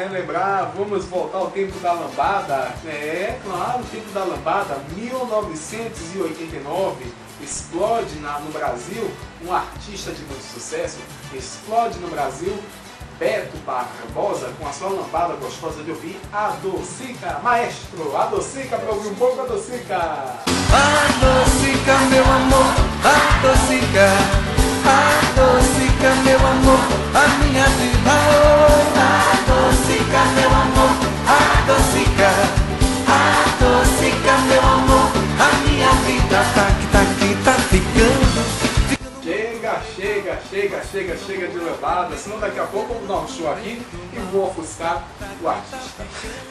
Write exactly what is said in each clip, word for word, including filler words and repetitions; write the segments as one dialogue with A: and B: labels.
A: relembrar, vamos voltar ao tempo da lambada. É, claro, o tempo da lambada, mil novecentos e oitenta e nove, explode na, no Brasil um artista de muito sucesso, explode no Brasil Beto Barbosa com a sua lambada gostosa de ouvir, Adocica. Maestro, Adocica, para ouvir um pouco, Adocica.
B: Adocica, meu amor, adocica, adocica, meu amor, a minha vida. Adocica, meu amor, adocica, adocica, meu amor, a minha vida. Tá que tá que tá ficando.
A: Chega, chega, chega, chega, chega de lambada, senão daqui a pouco eu vou dar um show aqui e vou ofuscar o artista.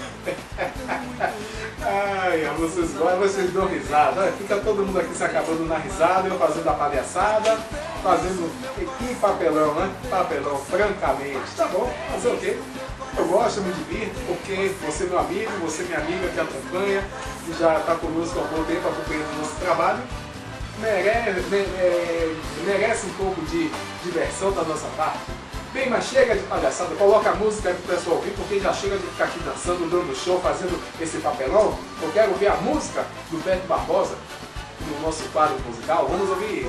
A: Ai, vocês gostam, vocês dão risada. Fica todo mundo aqui se acabando na risada, eu fazendo a palhaçada, fazendo que papelão, né? Papelão, francamente. Tá bom, fazer o quê? Eu gosto, eu me divirto, porque você é meu amigo, você é minha amiga que acompanha, que já está conosco há um bom tempo acompanhando o nosso trabalho. Merece, merece um pouco de diversão da nossa parte. Bem, mas chega de palhaçada, coloca a música aí pro pessoal ouvir, porque já chega de ficar aqui dançando, dando show, fazendo esse papelão. Eu quero ouvir a música do Beto Barbosa, no nosso quadro musical. Vamos ouvir.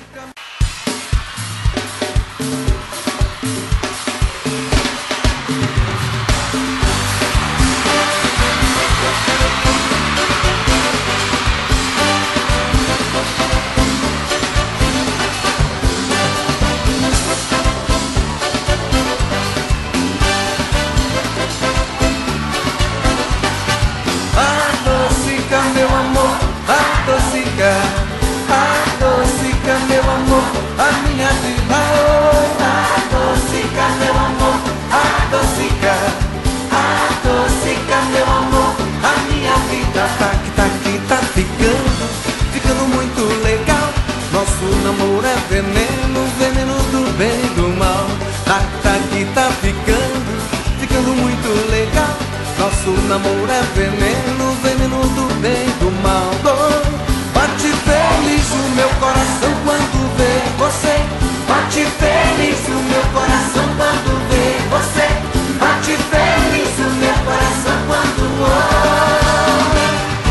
B: Adocica, adocica, meu amor, a minha vida. Adocica, meu amor, adocica, adocica, meu amor, a minha vida. Tá que tá que tá ficando, ficando muito legal. Nosso namoro é veneno, veneno do bem e do mal. Tá que tá que tá ficando, ficando muito legal. Nosso namoro é veneno, veneno do bem e do mal. Bate feliz o meu coração quando vê você. Bate feliz o meu coração quando vê você. Bate feliz o meu coração quando ouve.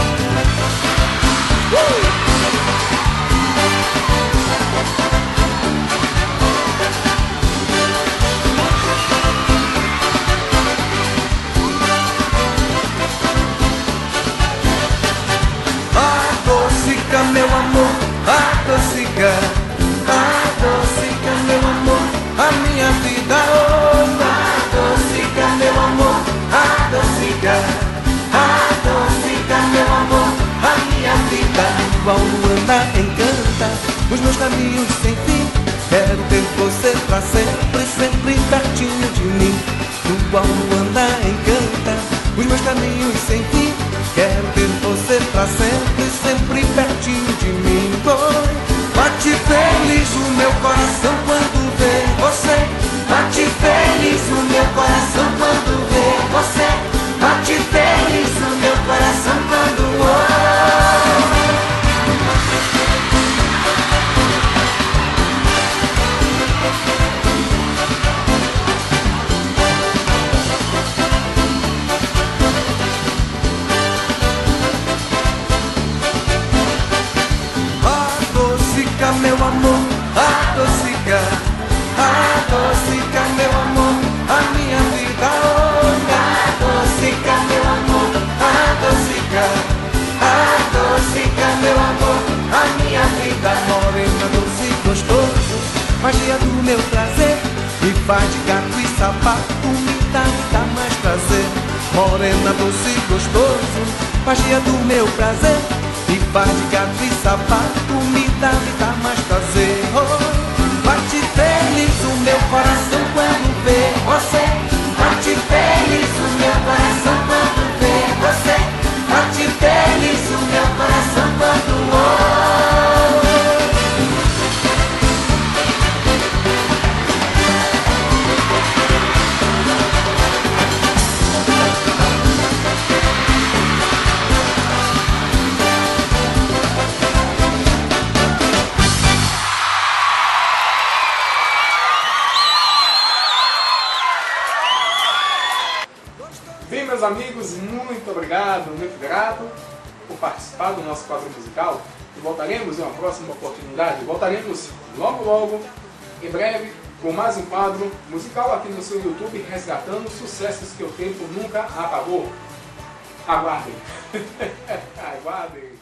B: uh! Adocica, meu amor, adocica, adocica, meu amor, a minha vida. Oh, adocica, meu amor, adocica, adocica, meu amor, a minha vida. Igual Luanda encanta os meus caminhos sem fim. Quero ter você pra sempre, sempre pertinho de mim. Igual Luanda encanta os meus caminhos sem fim. Quero ter você pra sempre, sempre pertinho de mim. Oh, bate feliz o meu coração quando vê você. Bate feliz o meu coração quando vê você. Bate feliz o meu coração quando ouve. Meu amor, adocica, adocica, meu amor, a minha vida. Oh, adocica, meu amor, adocica, adocica, meu amor, a minha vida. Morena, doce, gostoso, magia do meu prazer, me faz de gato e sapato, me dá, me dá mais prazer. Morena, doce, gostoso, magia do meu prazer, me faz de gato e sapato, me dá, me dá mais prazer. Oh, bate feliz o meu coração quando vê você. Bate feliz o meu coração quando vê você. Bate feliz o meu coração quando ouve.
A: meus amigos, muito obrigado, muito grato por participar do nosso quadro musical. E voltaremos em uma próxima oportunidade. Voltaremos logo, logo, em breve, com mais um quadro musical aqui no seu YouTube, resgatando sucessos que o tempo nunca apagou. Aguardem. Aguardem.